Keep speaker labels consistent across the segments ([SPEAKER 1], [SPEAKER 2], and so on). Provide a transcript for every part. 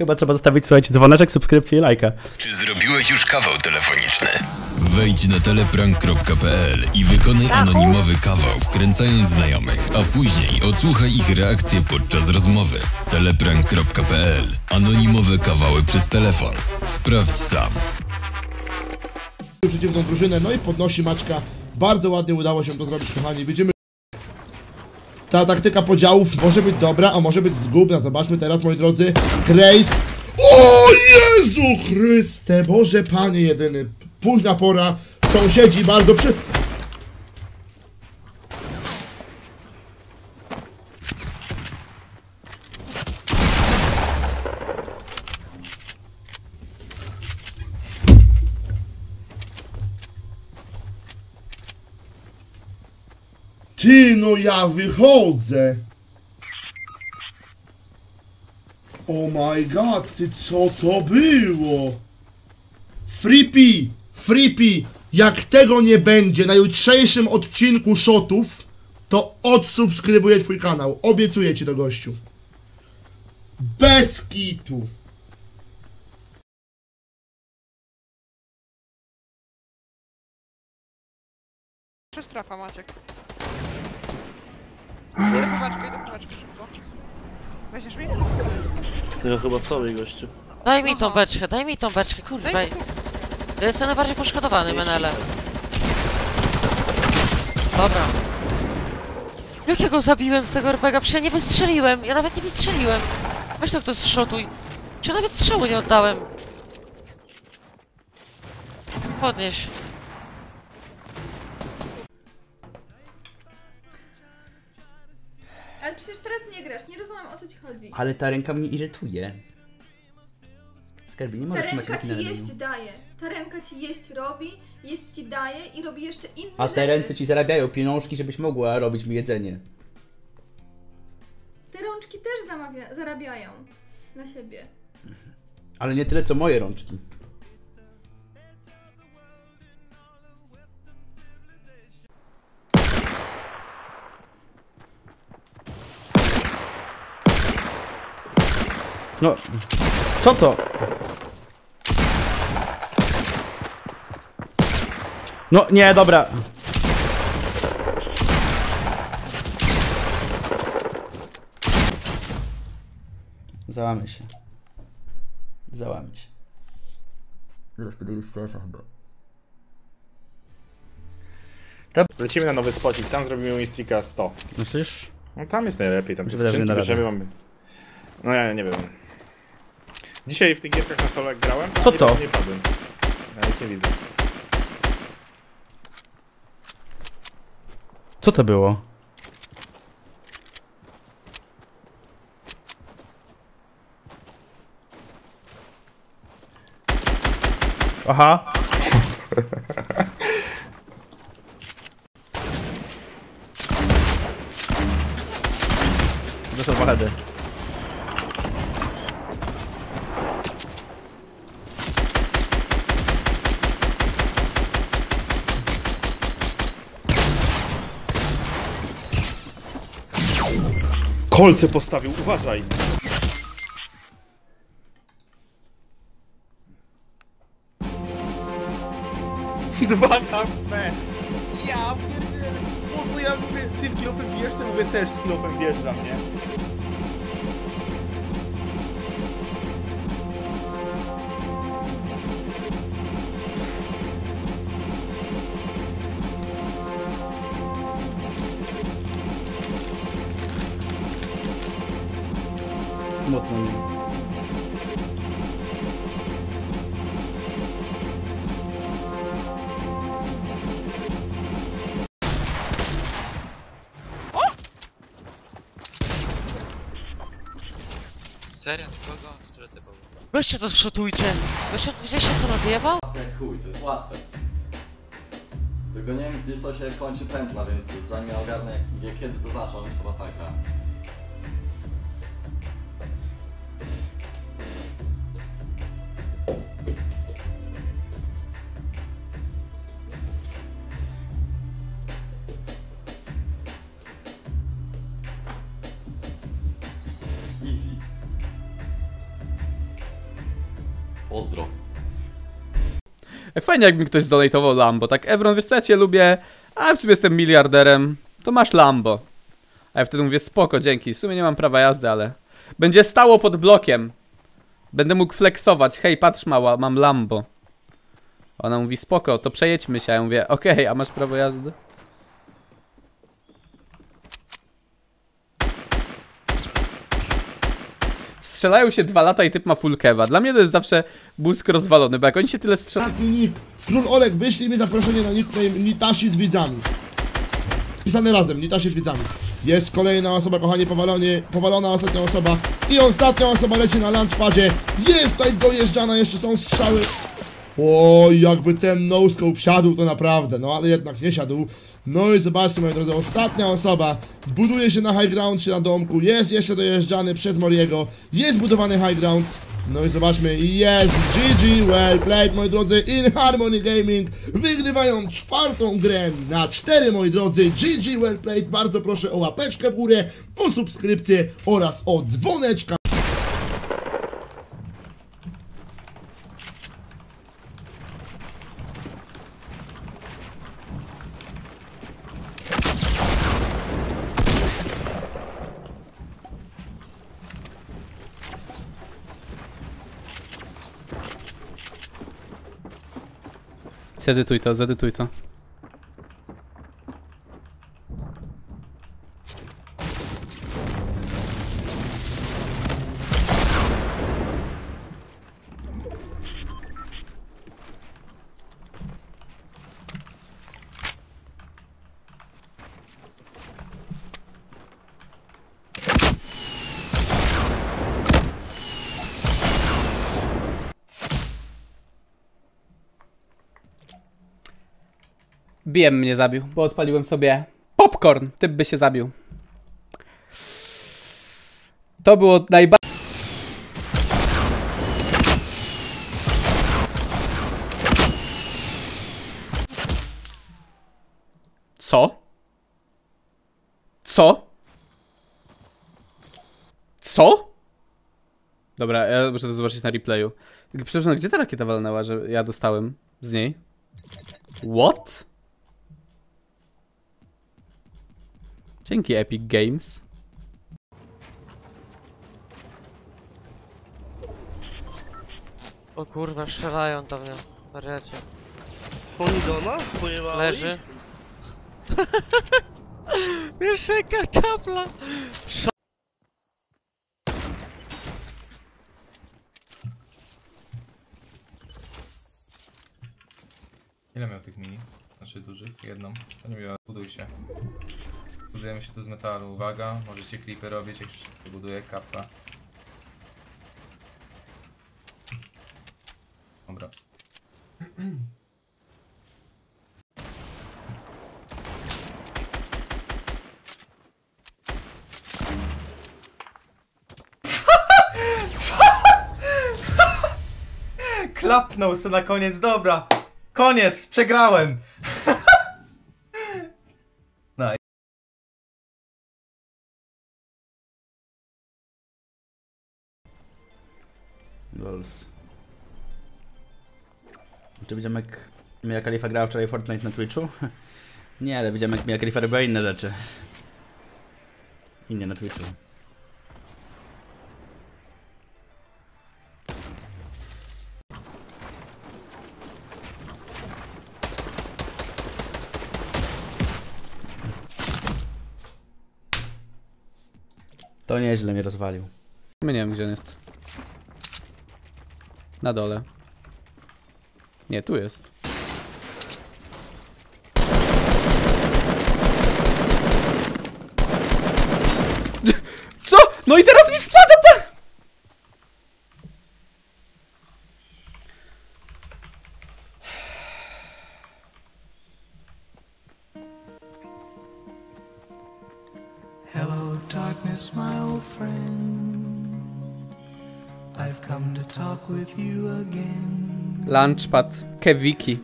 [SPEAKER 1] Chyba trzeba zostawić, słuchajcie, dzwoneczek, subskrypcję i lajka.
[SPEAKER 2] Czy zrobiłeś już kawał telefoniczny?
[SPEAKER 3] Wejdź na teleprank.pl i wykonaj anonimowy kawał, wkręcając znajomych, a później odsłuchaj ich reakcje podczas rozmowy. Teleprank.pl. Anonimowe kawały przez telefon. Sprawdź sam.
[SPEAKER 4] Przeciwną drużynę, no i podnosi Maćka. Bardzo ładnie udało się to zrobić, kochani. Widzimy. Ta taktyka podziałów może być dobra, a może być zgubna. Zobaczmy teraz, moi drodzy. Grace. O Jezu Chryste, Boże Panie jedyny. Późna pora. Sąsiedzi bardzo przy... Ty, no ja wychodzę. Oh my god, ty, co to było? Freepy, jak tego nie będzie na jutrzejszym odcinku shotów, to odsubskrybuję twój kanał. Obiecuję ci to, gościu. Bez kitu.
[SPEAKER 5] Strefa, Maciek. Idę po paczkę szybko. Weźmiesz mi?
[SPEAKER 6] Ja chyba cały gościu.
[SPEAKER 7] Daj mi tą beczkę, kurwa. Ja jestem najbardziej poszkodowany, Menele. Dobra. Jak ja go zabiłem z tego RPGa? Przecież ja nie wystrzeliłem, ja nawet nie wystrzeliłem. Weź to ktoś zszotuj. Czy nawet strzału nie oddałem? Podnieś.
[SPEAKER 8] Ale przecież teraz nie grasz, nie rozumiem, o co ci chodzi.
[SPEAKER 1] Ale ta ręka mnie irytuje. Skarbie, nie
[SPEAKER 8] Ta
[SPEAKER 1] możesz
[SPEAKER 8] ręka
[SPEAKER 1] trzymać
[SPEAKER 8] ci
[SPEAKER 1] ręki na
[SPEAKER 8] jeść
[SPEAKER 1] ramieniu.
[SPEAKER 8] daje. Ta ręka ci jeść robi, jeść ci daje i robi jeszcze inne
[SPEAKER 1] A
[SPEAKER 8] rzeczy.
[SPEAKER 1] te ręce ci zarabiają pieniążki, żebyś mogła robić mi jedzenie.
[SPEAKER 8] Te rączki też zarabiają na siebie.
[SPEAKER 1] Ale nie tyle co moje rączki. No, co to? No, nie, dobra. Załamy się. Zaraz podejdę w CS-a chyba.
[SPEAKER 9] Lecimy na nowy spocik, tam zrobimy Winstrika 100.
[SPEAKER 1] Myślisz?
[SPEAKER 9] No tam jest najlepiej, tam
[SPEAKER 1] Wydaje, że
[SPEAKER 9] skrzynki
[SPEAKER 1] na
[SPEAKER 9] bierzemy, mamy. No ja nie wiem. Dzisiaj w tych gierkach na solo jak grałem,
[SPEAKER 1] Co to?
[SPEAKER 9] Nie padłem. Ja nic nie widzę.
[SPEAKER 1] Co to było? Aha. To są wahedy.
[SPEAKER 9] Kolce postawił, uważaj! Dwa HP! Ja pierdzielę! Po co ja mówię, tym kilofem bijesz, to mówię też z kilofem wjeżdżam, nie?
[SPEAKER 1] Smutno mi.
[SPEAKER 10] Serio? Kogo? Które ty był?
[SPEAKER 7] Weźcie to zszotujcie. Widzieliście co nadjebał?
[SPEAKER 11] Jak chuj, to jest łatwe. Tylko nie wiem, gdzieś to się kończy pętla, więc zanim ja ogarnę kiedy to zacząć, to masakra. Easy. Pozdro.
[SPEAKER 12] Fajnie jakby ktoś zdonatował Lambo, tak Evron, wiesz co, ja cię lubię, a w sumie jestem miliarderem, to masz Lambo. A ja wtedy mówię, spoko, dzięki, w sumie nie mam prawa jazdy, ale będzie stało pod blokiem. Będę mógł flexować, hej, patrz mała, mam Lambo. Ona mówi, spoko, to przejedźmy się, a ja mówię, okej, a masz prawo jazdy? Strzelają się 2 lata i typ ma full kewa. Dla mnie to jest zawsze błysk rozwalony, bo jak oni się tyle strzelają...
[SPEAKER 4] Taki nick. Król Olek, wyślij mi zaproszenie na nickname Nitashi z widzami. Pisane razem, Nitashi z widzami. Jest kolejna osoba, kochani, powalona ostatnia osoba. I ostatnia osoba leci na launchpadzie. Jest tutaj dojeżdżana, jeszcze są strzały. Oj, jakby ten no-scope siadł, to naprawdę, no ale jednak nie siadł. No i zobaczcie, moi drodzy, ostatnia osoba buduje się na high ground, się na domku, jest jeszcze dojeżdżany przez Moriego, jest budowany high ground. No i zobaczmy, jest GG, well played, moi drodzy, InHarmony Gaming wygrywają 4. grę na 4, moi drodzy, GG, well played, bardzo proszę o łapeczkę w górę, o subskrypcję oraz o dzwoneczka.
[SPEAKER 12] Zedytuj to, zedytuj to. BM mnie zabił, bo odpaliłem sobie popcorn. Typ by się zabił. To było najbardziej... Co? Co? Co? Dobra, ja muszę to zobaczyć na replayu. Przepraszam, gdzie ta rakieta walnęła, że ja dostałem z niej? What? Dzięki Epic Games.
[SPEAKER 7] O kurwa, strzelają do mnie. Wariacie.
[SPEAKER 6] Oni do nas? Pojebali?
[SPEAKER 7] Leży. Jeszcze jaka czapla.
[SPEAKER 9] Ile miał tych mini? Znaczy dużych? Jedną. To nie wiem, buduj się. Budujemy się tu z metalu, uwaga, możecie klipy robić, jak się buduje kapta. Dobra. Co? Klapnął se na koniec, dobra. Koniec, przegrałem.
[SPEAKER 1] Lols. Czy widziałem jak Mia Khalifa grała wczoraj Fortnite na Twitchu? Nie, ale widziałem jak Mia Khalifa robiła inne rzeczy. Inne na Twitchu. To nieźle mnie rozwalił.
[SPEAKER 12] Nie wiem, gdzie on jest. Na dole. Nie, tu jest. Co? No i teraz mi spada pan!
[SPEAKER 13] Hello darkness, my old friend. I've come to talk with you again.
[SPEAKER 12] Launchpad, Kewiki.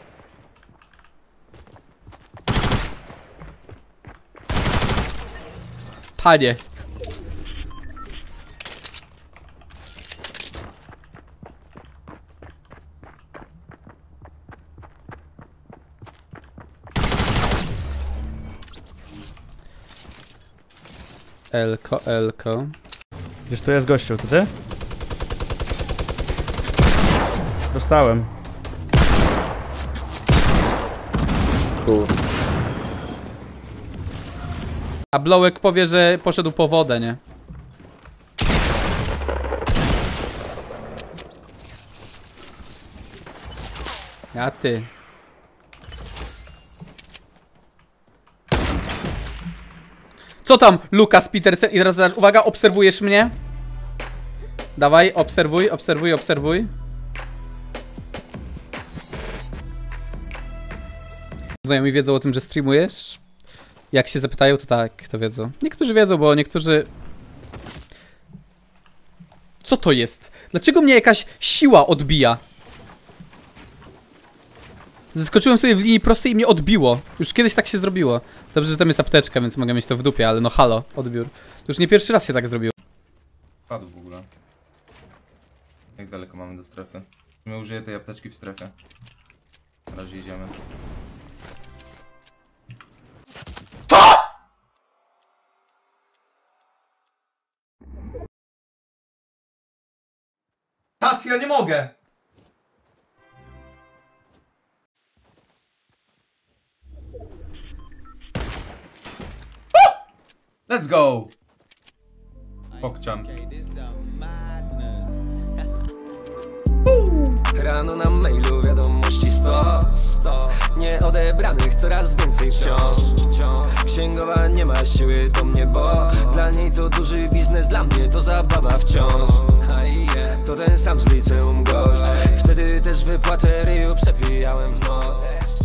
[SPEAKER 12] Panie. Elko.
[SPEAKER 1] Gdzieś tu jest gościu, to ty? Dostałem.
[SPEAKER 12] A Blowek powie, że poszedł po wodę, nie? A ty. Co tam, Lukas Petersen? I teraz uwaga, obserwujesz mnie? Dawaj, obserwuj. Znajomi wiedzą o tym, że streamujesz? Jak się zapytają, to tak, to wiedzą. Niektórzy wiedzą, bo niektórzy... Co to jest? Dlaczego mnie jakaś siła odbija? Zeskoczyłem sobie w linii prostej i mnie odbiło. Już kiedyś tak się zrobiło. Dobrze, że tam jest apteczka, więc mogę mieć to w dupie, ale no halo, odbiór. To już nie pierwszy raz się tak zrobiło.
[SPEAKER 9] Padł w ogóle. Jak daleko mamy do strefy? My użyję tej apteczki w strefie. Na razie idziemy. Tat, ja nie mogę! Let's go! Pokczam.
[SPEAKER 14] Rano na mailu wiadomości 100 nieodebranych coraz więcej wciąż. Księgowa nie ma siły do mnie, bo dla niej to duży biznes, dla mnie to zabawa wciąż. To ten sam z liceum gość, wtedy też wypłatę ryju przepijałem w noc.